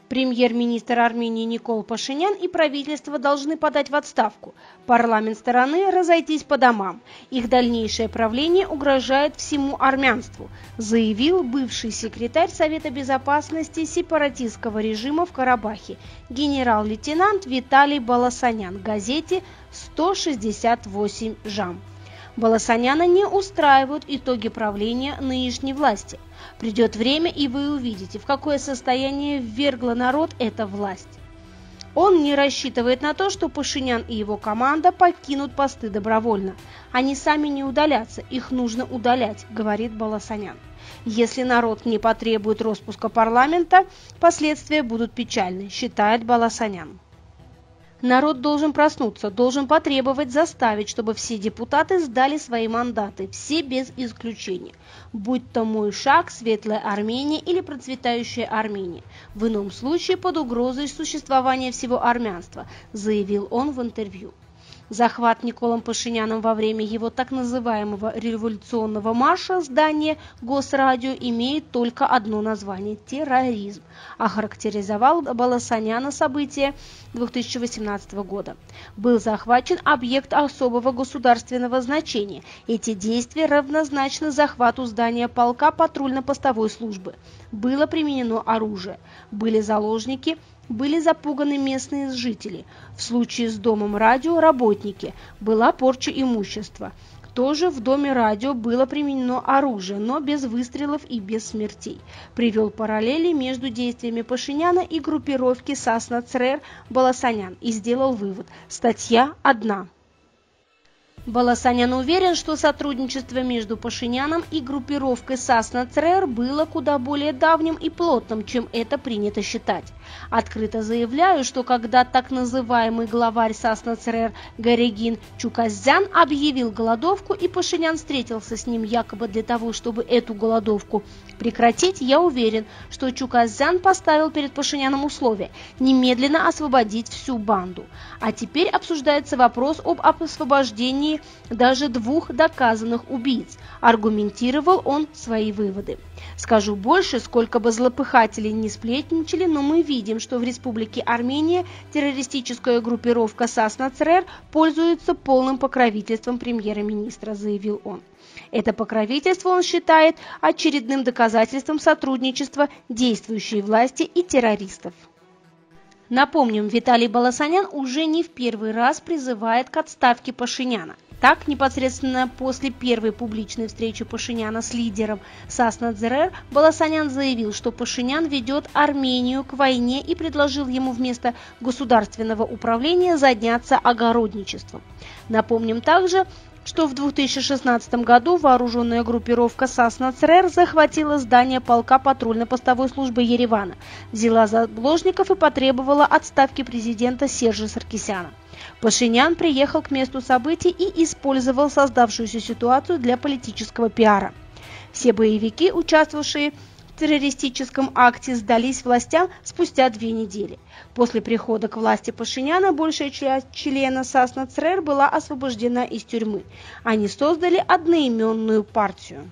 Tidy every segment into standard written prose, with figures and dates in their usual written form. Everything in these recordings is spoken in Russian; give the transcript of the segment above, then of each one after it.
Премьер-министр Армении Никол Пашинян и правительство должны подать в отставку. Парламент страны разойтись по домам. Их дальнейшее правление угрожает всему армянству, заявил бывший секретарь Совета безопасности сепаратистского режима в Карабахе генерал-лейтенант Виталий Баласанян газете «168 жам». Баласаняна не устраивают итоги правления нынешней власти. Придет время, и вы увидите, в какое состояние ввергла народ эта власть. Он не рассчитывает на то, что Пашинян и его команда покинут посты добровольно. Они сами не удалятся, их нужно удалять, говорит Баласанян. Если народ не потребует распуска парламента, последствия будут печальны, считает Баласанян. Народ должен проснуться, должен потребовать, заставить, чтобы все депутаты сдали свои мандаты, все без исключения. Будь то «Мой шаг», «Светлая Армения» или «Процветающая Армения». В ином случае под угрозой существования всего армянства, заявил он в интервью. Захват Николом Пашиняном во время его так называемого революционного марша здания Госрадио имеет только одно название – терроризм, охарактеризовал Баласаняна события 2018 года. Был захвачен объект особого государственного значения. Эти действия равнозначны захвату здания полка патрульно-постовой службы. Было применено оружие, были заложники, были запуганы местные жители. В случае с домом радио – работники. Была порча имущества. Тоже в доме радио было применено оружие, но без выстрелов и без смертей. Привел параллели между действиями Пашиняна и группировки Сасна Црер Баласанян и сделал вывод – статья одна. Баласанян уверен, что сотрудничество между Пашиняном и группировкой Сасна Црер было куда более давним и плотным, чем это принято считать. Открыто заявляю, что когда так называемый главарь Сасна Црер Гарегин Чукасзян объявил голодовку и Пашинян встретился с ним якобы для того, чтобы эту голодовку прекратить, я уверен, что Чукасзян поставил перед Пашиняном условие – немедленно освободить всю банду. А теперь обсуждается вопрос об освобождении даже 2 доказанных убийц. Аргументировал он свои выводы. Скажу больше, сколько бы злопыхателей не сплетничали, но мы видим, что в Республике Армения террористическая группировка Сасна Црер пользуется полным покровительством премьер-министра, заявил он. Это покровительство он считает очередным доказательством сотрудничества действующей власти и террористов. Напомним, Виталий Баласанян уже не в первый раз призывает к отставке Пашиняна. Так, непосредственно после первой публичной встречи Пашиняна с лидером Сасна Црер, Баласанян заявил, что Пашинян ведет Армению к войне и предложил ему вместо государственного управления заняться огородничеством. Напомним также, что в 2016 году вооруженная группировка Сасна Црер захватила здание полка патрульно-постовой службы Еревана, взяла заложников и потребовала отставки президента Сержа Саркисяна. Пашинян приехал к месту событий и использовал создавшуюся ситуацию для политического пиара. Все боевики, участвовавшие в террористическом акте, сдались властям спустя 2 недели. После прихода к власти Пашиняна большая часть членов Сасна Црер была освобождена из тюрьмы. Они создали одноименную партию.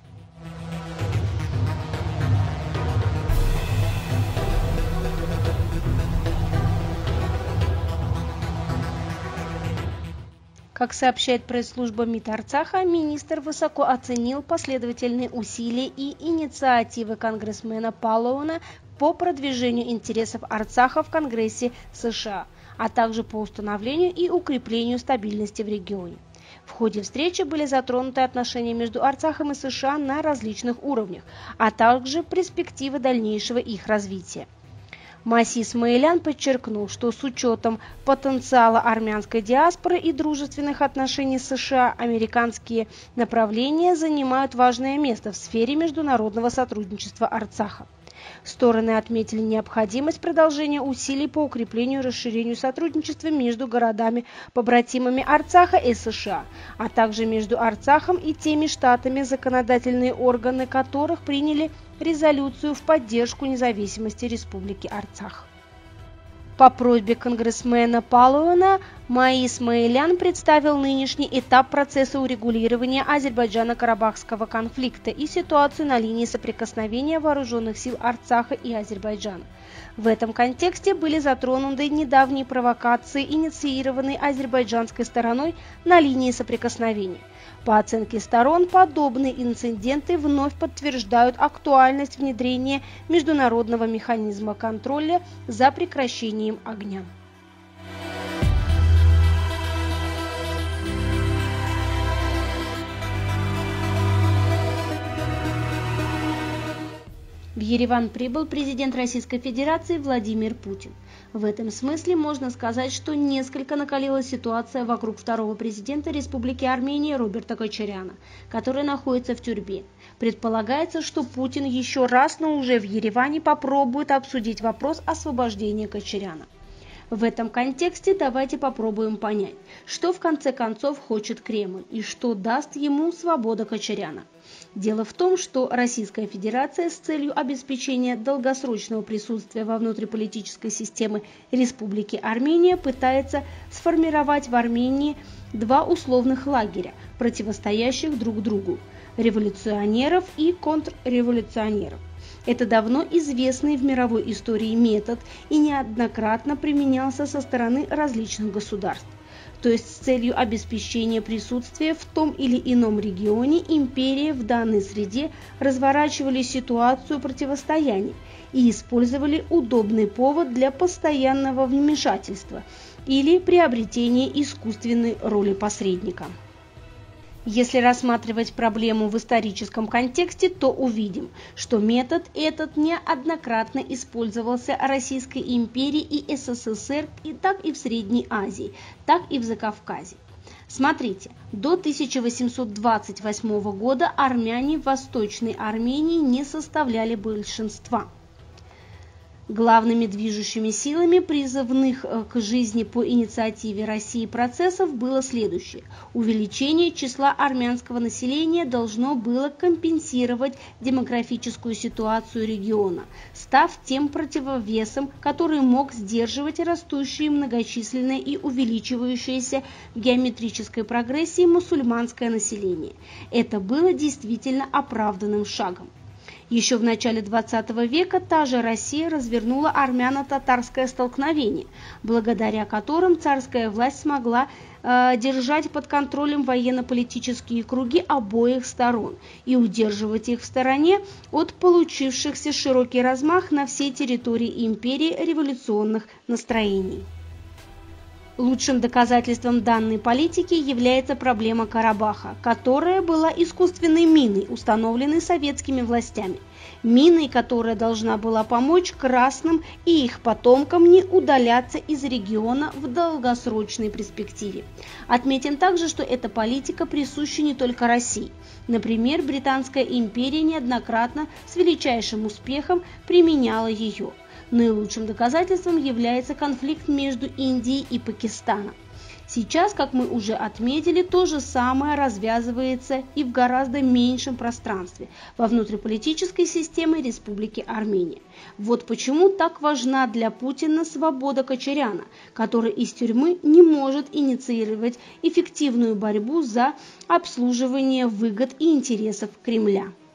Как сообщает пресс-служба МИД Арцаха, министр высоко оценил последовательные усилия и инициативы конгрессмена Палоуна по продвижению интересов Арцаха в Конгрессе США, а также по установлению и укреплению стабильности в регионе. В ходе встречи были затронуты отношения между Арцахом и США на различных уровнях, а также перспективы дальнейшего их развития. Маси Исмаилян подчеркнул, что с учетом потенциала армянской диаспоры и дружественных отношений с США, американские направления занимают важное место в сфере международного сотрудничества Арцаха. Стороны отметили необходимость продолжения усилий по укреплению и расширению сотрудничества между городами-побратимами Арцаха и США, а также между Арцахом и теми штатами, законодательные органы которых приняли резолюцию в поддержку независимости Республики Арцах. По просьбе конгрессмена Палуэна Маи Исмаилян представил нынешний этап процесса урегулирования Азербайджано-Карабахского конфликта и ситуацию на линии соприкосновения вооруженных сил Арцаха и Азербайджана. В этом контексте были затронуты недавние провокации, инициированные азербайджанской стороной на линии соприкосновения. По оценке сторон, подобные инциденты вновь подтверждают актуальность внедрения международного механизма контроля за прекращением огня. В Ереван прибыл президент Российской Федерации Владимир Путин. В этом смысле можно сказать, что несколько накалилась ситуация вокруг второго президента Республики Армения Роберта Кочаряна, который находится в тюрьме. Предполагается, что Путин еще раз, но уже в Ереване, попробует обсудить вопрос освобождения Кочаряна. В этом контексте давайте попробуем понять, что в конце концов хочет Кремль и что даст ему свобода Кочаряна. Дело в том, что Российская Федерация с целью обеспечения долгосрочного присутствия во внутриполитической системе Республики Армения пытается сформировать в Армении два условных лагеря, противостоящих друг другу – революционеров и контрреволюционеров. Это давно известный в мировой истории метод и неоднократно применялся со стороны различных государств. То есть с целью обеспечения присутствия в том или ином регионе империи в данной среде разворачивали ситуацию противостояния и использовали удобный повод для постоянного вмешательства или приобретения искусственной роли посредника. Если рассматривать проблему в историческом контексте, то увидим, что метод этот неоднократно использовался Российской империей и СССР так и в Средней Азии, так и в Закавказье. Смотрите, до 1828 года армяне в Восточной Армении не составляли большинства. Главными движущими силами призывных к жизни по инициативе России процессов было следующее. Увеличение числа армянского населения должно было компенсировать демографическую ситуацию региона, став тем противовесом, который мог сдерживать растущее многочисленное и увеличивающееся в геометрической прогрессии мусульманское население. Это было действительно оправданным шагом. Еще в начале XX века та же Россия развернула армяно-татарское столкновение, благодаря которым царская власть смогла держать под контролем военно-политические круги обоих сторон и удерживать их в стороне от получившихся широкий размах на всей территории империи революционных настроений. Лучшим доказательством данной политики является проблема Карабаха, которая была искусственной миной, установленной советскими властями. Миной, которая должна была помочь красным и их потомкам не удаляться из региона в долгосрочной перспективе. Отметим также, что эта политика присуща не только России. Например, Британская империя неоднократно с величайшим успехом применяла ее. Наилучшим доказательством является конфликт между Индией и Пакистаном. Сейчас, как мы уже отметили, то же самое развязывается и в гораздо меньшем пространстве во внутриполитической системе Республики Армения. Вот почему так важна для Путина свобода Кочаряна, который из тюрьмы не может инициировать эффективную борьбу за обслуживание выгод и интересов Кремля.